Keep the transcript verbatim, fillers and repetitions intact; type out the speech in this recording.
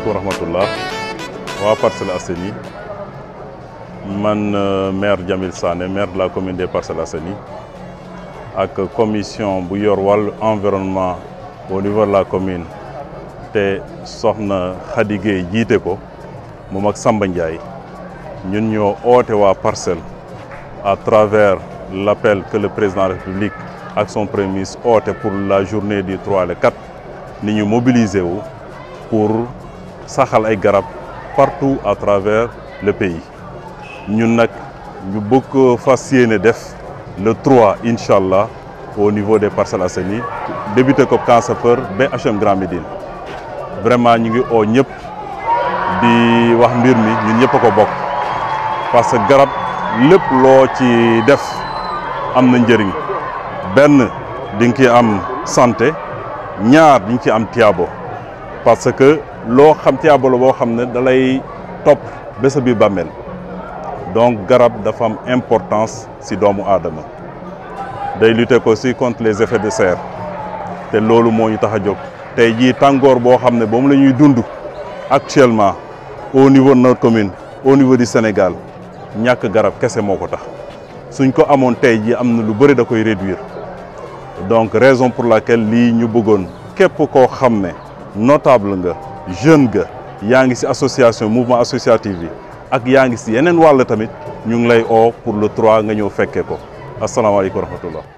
asalaamaaleykum wa rahmatullah waa Parcelles Assainies man maire Djamil Sané maire de la commune des Parcelles Assainies ak commission bu yor wàllu environnement au niveau de la commune te soxna Khady Gueye jiite ko moom ak Samba Ndiaye ñun ñoo oote waa Parcelles à travers l'appel que le président de la République ak son premier ministre oote pour la journée du trois le quatre ni ñu mobiliser wu pour saxal ay garab partout à travers le pays ñun nag ñu bëgg fas yéene def le trois incha allah au niveau des Parcelles Assainies débuté ko Camp Sapeur ba H M Grand Médine vraiment ñu ngi oo ñëpp di wax mbir mi ñun ñëpp a ko bokk parce que garab lépp loo ci def am na njëriñ benn di nga ci am santé ñaar di nga ci am tiyaabo parce que loo xam tiyaabo la boo xam ne da lay topp ba sa biir bàmmeel donc garab dafa am importance ci doomu aadama day lutter aussi contre les effets de serre te loolu moo ñu tax a jóg tey jii tàngoor boo xam ne moom la ñuy dund actuellement au niveau de notre commune au niveau du Sénégal ñàkk garab kese moo ko tax suñ ko amoon tey jii am na lu bëri da koy réduire donc raison pour laquelle lii ñu bëggoon képp koo xam ne notable nga jeune nga yaa ngi ci association mouvement associatif bi ak yaa ngi ci yeneen wàll tamit ñu ngi lay oo pour le trois nga ñëw fekkee ko asalaamaaleykum wa rahmatullah